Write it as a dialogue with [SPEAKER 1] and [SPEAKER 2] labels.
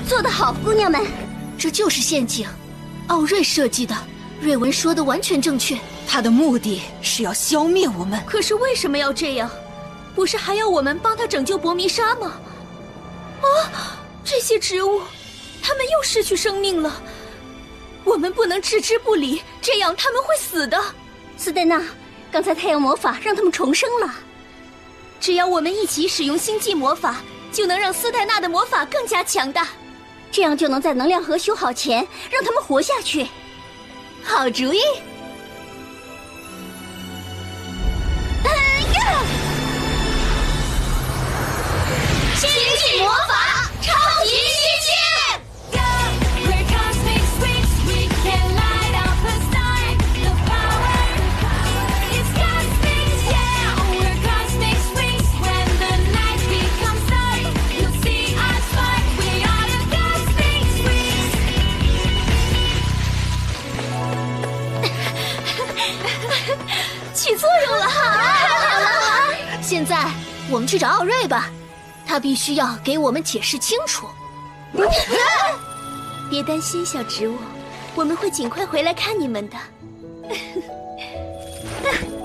[SPEAKER 1] 做得好，姑娘们。
[SPEAKER 2] 这就是陷阱，奥瑞设计的。瑞文说的完全正确，
[SPEAKER 3] 他的目的是要消灭我们。
[SPEAKER 2] 可是为什么要这样？不是还要我们帮他拯救薄迷沙吗？啊，这些植物，它们又失去生命了。我们不能置之不理，这样他们会死的。
[SPEAKER 1] 斯黛娜，刚才太阳魔法让他们重生了。
[SPEAKER 2] 只要我们一起使用星际魔法，就能让斯黛娜的魔法更加强大，
[SPEAKER 1] 这样就能在能量河修好前让他们活下去。
[SPEAKER 2] 好主意！星际魔法超级新鲜！
[SPEAKER 4] We're Cosmix Winx, we can light up a star. The power is Cosmix, yeah. We're Cosmix Winx. When the night becomes dark, you'll see us spark. We are the Cosmix Winx.
[SPEAKER 2] 起作用了！太好了！现在我们去找奥瑞吧。他必须要给我们解释清楚。别担心，小植物，我们会尽快回来看你们的。